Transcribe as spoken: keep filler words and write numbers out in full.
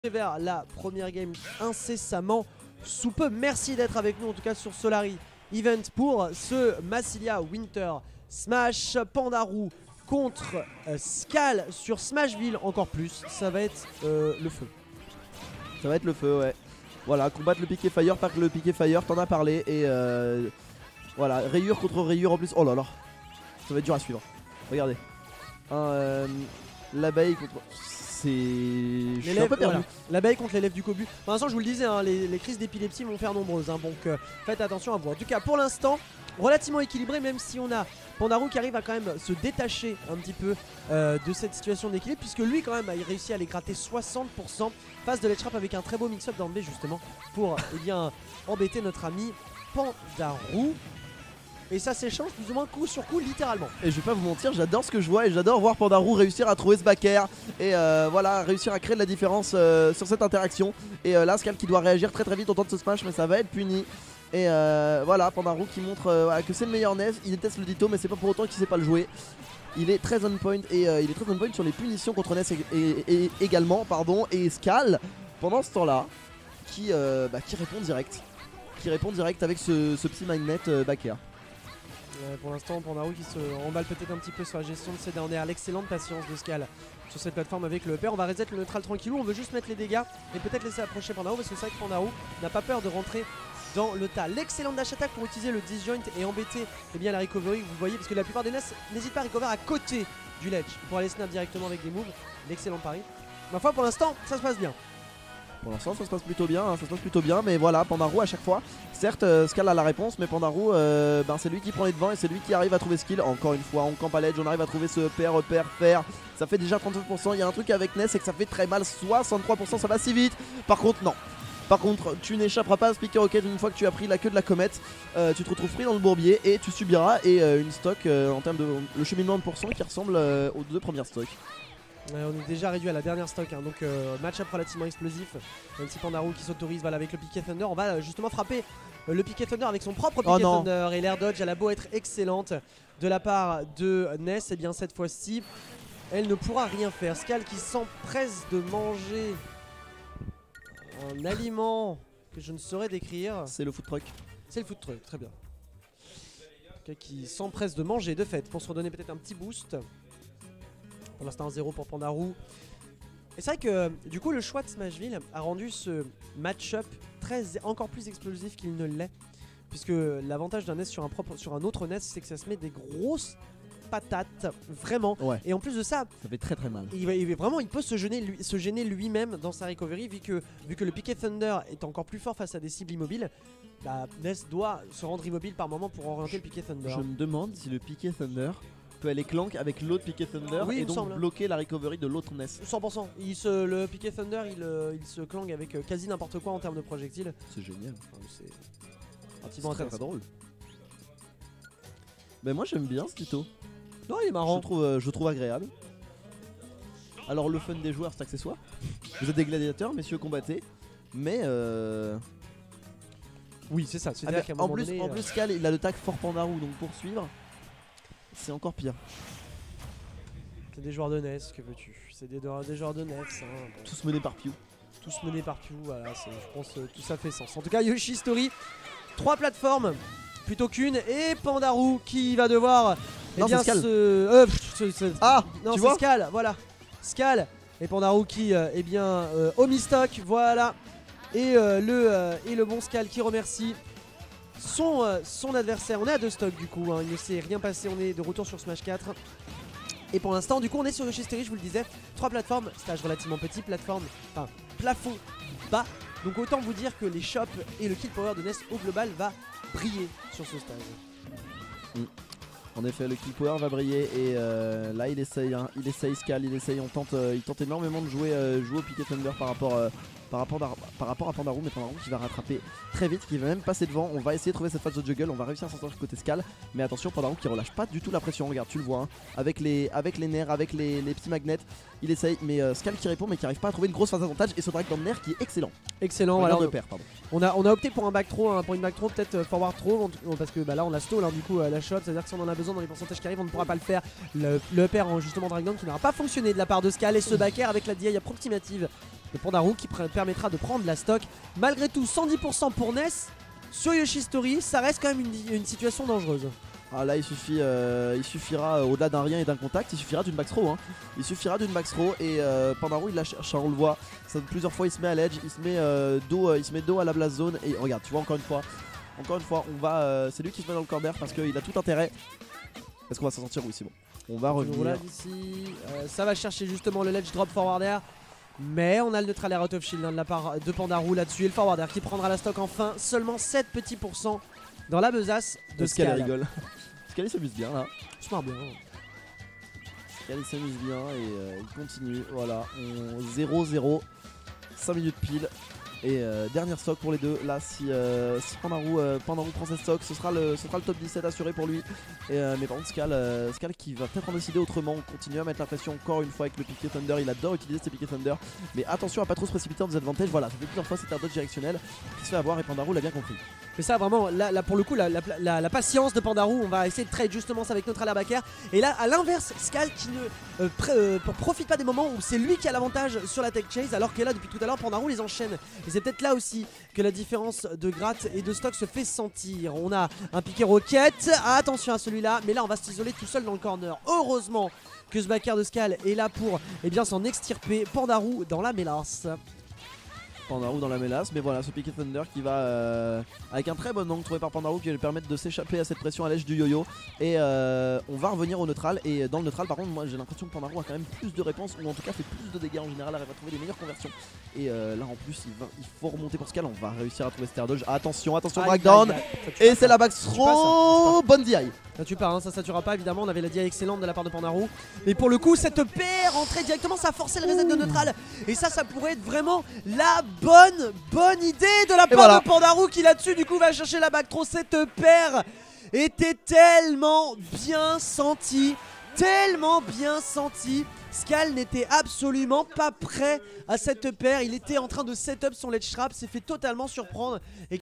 vers la première game incessamment sous peu. Merci d'être avec nous en tout cas sur Solary Event pour ce Massilia Winter Smash. Pandarou contre euh, Skal sur Smashville encore plus. Ça va être euh, le feu. Ça va être le feu, ouais. Voilà, combattre le piqué fire, pas que le piqué fire, t'en as parlé. Et euh, voilà, rayure contre rayure en plus. Oh là là, ça va être dur à suivre. Regardez. Un, euh, l'abeille contre... C'est... Je suis un peu perdu. Voilà. L'abeille contre l'élève du Kobu. Pour l'instant, je vous le disais, hein, les, les crises d'épilepsie vont faire nombreuses. Hein, donc euh, faites attention à vous. En tout cas, pour l'instant, relativement équilibré, même si on a Pandarou qui arrive à quand même se détacher un petit peu euh, de cette situation d'équilibre, puisque lui, quand même, a réussi à les gratter soixante pour cent face de l'edge trap avec un très beau mix-up d'Anbe justement pour eh bien, embêter notre ami Pandarou. Et ça s'échange plus ou moins coup sur coup littéralement. Et je vais pas vous mentir, j'adore ce que je vois et j'adore voir Pandarou réussir à trouver ce backer. Et euh, voilà, réussir à créer de la différence euh, sur cette interaction. Et euh, là, Skal qui doit réagir très très vite au temps de ce smash, mais ça va être puni. Et euh, voilà, Pandarou qui montre euh, voilà, que c'est le meilleur Ness. Il déteste le ditto, mais c'est pas pour autant qu'il sait pas le jouer. Il est très on point et euh, il est très on point sur les punitions contre Ness et, et, et également. Pardon, et Skal, pendant ce temps-là, qui, euh, bah, qui répond direct. Qui répond direct avec ce, ce petit magnet euh, backer. Euh, pour l'instant, Pandarou qui se remballe peut-être un petit peu sur la gestion de ses dernières. L'excellente patience de Skal sur cette plateforme avec le père. On va reset le neutral tranquillou. On veut juste mettre les dégâts et peut-être laisser approcher Pandarou parce que c'est vrai que Pandarou n'a pas peur de rentrer dans le tas. L'excellente dash attack pour utiliser le disjoint et embêter eh bien, la recovery. Vous voyez, parce que la plupart des Ness n'hésitent pas à recover à côté du ledge pour aller snap directement avec des moves. L'excellent pari. Ma foi, pour l'instant, ça se passe bien. Pour l'instant ça se passe plutôt bien, hein, ça se passe plutôt bien, mais voilà, Pandarou à chaque fois, certes euh, Skal a la réponse, mais Pandarou euh, ben, c'est lui qui prend les devants et c'est lui qui arrive à trouver skill. Encore une fois, on camp à l'edge, on arrive à trouver ce pair, repère, faire, ça fait déjà trente-neuf pour cent, il y a un truc avec Ness, c'est que ça fait très mal, soixante-trois pour cent, ça va si vite. Par contre non, par contre tu n'échapperas pas à ce picker rocket une fois que tu as pris la queue de la comète, euh, tu te retrouves pris dans le bourbier et tu subiras et euh, une stock euh, en termes de le cheminement de pourcent qui ressemble euh, aux deux premières stocks. Ouais, on est déjà réduit à la dernière stock, hein, donc euh, match-up relativement explosif. Un petit Pandarou qui s'autorise voilà, avec le Piqué Thunder. On va euh, justement frapper euh, le Piqué Thunder avec son propre Piqué oh Thunder. Et l'air dodge, elle a beau être excellente de la part de Ness, et bien cette fois-ci, elle ne pourra rien faire. Skal qui s'empresse de manger un aliment que je ne saurais décrire. C'est le food truck. C'est le food truck, très bien. Qui s'empresse de manger de fait pour se redonner peut-être un petit boost. Pour l'instant un zéro pour Pandarou. Et c'est vrai que du coup le choix de Smashville a rendu ce match-up très, encore plus explosif qu'il ne l'est. Puisque l'avantage d'un Ness sur un, propre, sur un autre Ness, c'est que ça se met des grosses patates, vraiment. Ouais. Et en plus de ça, ça fait très très mal. Il, il, vraiment il peut se gêner, lui, se gêner lui-même dans sa recovery vu que, vu que le Piqué Thunder est encore plus fort face à des cibles immobiles. Bah, Ness doit se rendre immobile par moment pour orienter le Piqué Thunder. Je me demande si le Piqué Thunder peut aller clank avec l'autre Piqué Thunder oui, et donc semble. bloquer la recovery de l'autre Ness. cent pour cent. Il se, le Piqué Thunder, il, euh, il se clang avec euh, quasi n'importe quoi en termes de projectiles. C'est génial. Enfin, c'est relativement très, intéressant. très drôle. Mais moi j'aime bien ce tuto. Non, il est marrant. Je trouve, euh, je trouve agréable. Alors le fun des joueurs c'est accessoire. Vous êtes des gladiateurs, messieurs, combattez. Mais euh... oui, c'est ça. Ah, en plus, donné, en euh... plus Skal il a le tag fort Pandarou, donc poursuivre, c'est encore pire. C'est des joueurs de Ness, que veux-tu? C'est des, des joueurs de Ness. Hein, bon. Tous menés par Pew. Tous menés par Pew, voilà, je pense que tout ça fait sens. En tout cas, Yoshi Story, trois plateformes plutôt qu'une, et Pandarou qui va devoir. Non, eh bien, Skal. se... Euh, pff, ce, ce... Ah, non, tu c'est vois Skal, voilà. Skal et Pandarou qui, euh, eh bien, euh, homistock, voilà. Et, euh, le, euh, et le bon Skal qui remercie son, euh, son adversaire. On est à deux stocks du coup, hein, il ne s'est rien passé, on est de retour sur Smash quatre. Et pour l'instant, du coup, on est sur Yoshi Story, je vous le disais. Trois plateformes, stage relativement petit, plateforme, enfin, plafond bas. Donc autant vous dire que les shops et le kill power de Ness au global va briller sur ce stage. Mm. En effet, le kill power va briller et euh, là il essaye, hein, il essaye Skal, il essaye, on tente, euh, il tente énormément de jouer, euh, jouer au Piqué Thunder par rapport, euh, par, rapport par rapport à Pandarou, mais Pandarou qui va rattraper très vite, qui va même passer devant. On va essayer de trouver cette phase de juggle, on va réussir à s'en sortir côté Skal, mais attention Pandarou qui relâche pas du tout la pression. Regarde, tu le vois, hein, avec, les, avec les nerfs, avec les, les petits magnets, il essaye, mais euh, Skal qui répond, mais qui arrive pas à trouver une grosse phase d'avantage et ce drag dans le nerf qui est excellent. Excellent, alors alors, de pair, pardon. On a, on a opté pour un back throw, hein, pour une back throw, peut-être euh, forward throw, parce que bah, là on a stall, hein, du coup, euh, la shot, c'est-à-dire que si on en a besoin dans les pourcentages qui arrivent, on ne pourra pas le faire. Le, le pair en justement drag down qui n'aura pas fonctionné de la part de Skal et ce backer avec la D I approximative de Pandarou qui permettra de prendre la stock. Malgré tout, cent dix pour cent pour Ness. Sur Yoshi Story, ça reste quand même une, une situation dangereuse. Ah là il suffit, euh, il suffira euh, au-delà d'un rien et d'un contact, il suffira d'une back throw hein. Il suffira d'une back throw et euh, Pandarou il la cherche, hein, on le voit. Ça, plusieurs fois il se met à l'edge, il se met euh, dos, euh, il se met dos à la blast zone et regarde, tu vois encore une fois, encore une fois, on va, euh, c'est lui qui se met dans le corner parce qu'il a tout intérêt. Est-ce qu'on va s'en sortir? Oui c'est bon. On va revenir. Ici, euh, ça va chercher justement le ledge drop forward air. Mais on a le neutral air out of shield hein, de la part de Pandarou là-dessus et le forward air qui prendra la stock enfin. Seulement sept petits pourcents dans la besace de Skal. Skal rigole. Skal s'amuse bien là. Smart bien. Skal s'amuse bien et euh, il continue. Voilà, zéro zéro, cinq minutes pile. Et euh, dernière stock pour les deux. Là, si, euh, si Pandarou, euh, Pandarou prend cette stock, ce sera, le, ce sera le top dix-sept assuré pour lui. Et, euh, mais par contre, Skal, euh, Skal qui va peut-être en décider autrement. On continue à mettre la pression encore une fois avec le piqué Thunder. Il adore utiliser ses piqués Thunder. Mais attention à pas trop se précipiter en désavantage. Voilà, ça fait plusieurs fois c'est un dodge directionnel qui se fait avoir et Pandarou l'a bien compris. Mais ça vraiment, là, là pour le coup, la, la, la, la patience de Pandarou, on va essayer de trade justement ça avec notre air backer. Et là, à l'inverse, Skal qui ne euh, euh, profite pas des moments où c'est lui qui a l'avantage sur la tech chase, alors que là, depuis tout à l'heure, Pandarou les enchaîne. Et c'est peut-être là aussi que la différence de gratte et de stock se fait sentir. On a un piqué roquette, ah, attention à celui-là, mais là, on va s'isoler tout seul dans le corner. Heureusement que ce backer de Skal est là pour eh bien s'en extirper. Pandarou dans la mélasse. Pandarou dans la mélasse, mais voilà ce piqué Thunder qui va euh, avec un très bon angle trouvé par Pandarou qui va lui permettre de s'échapper à cette pression à l'edge du yo-yo. Et euh, on va revenir au neutral. Et dans le neutral, par contre, moi j'ai l'impression que Pandarou a quand même plus de réponses, ou en tout cas fait plus de dégâts en général, arrive à trouver des meilleures conversions. Et euh, là en plus, il, va, il faut remonter pour Skal. On va réussir à trouver Star Dodge. Attention, attention, breakdown. Et c'est la back throw. Bonne D I. Ça tue pas, hein, ça ça tuera pas évidemment, on avait la D I excellente de la part de Pandarou. Mais pour le coup cette paire entrée directement, ça a forcé le reset de neutral. Et ça ça pourrait être vraiment la bonne bonne idée de la part voilà. de Pandarou qui là-dessus du coup va chercher la back throw. Cette paire était tellement bien sentie, tellement bien sentie. Skal n'était absolument pas prêt à cette paire, il était en train de set up son ledge trap, s'est fait totalement surprendre. Et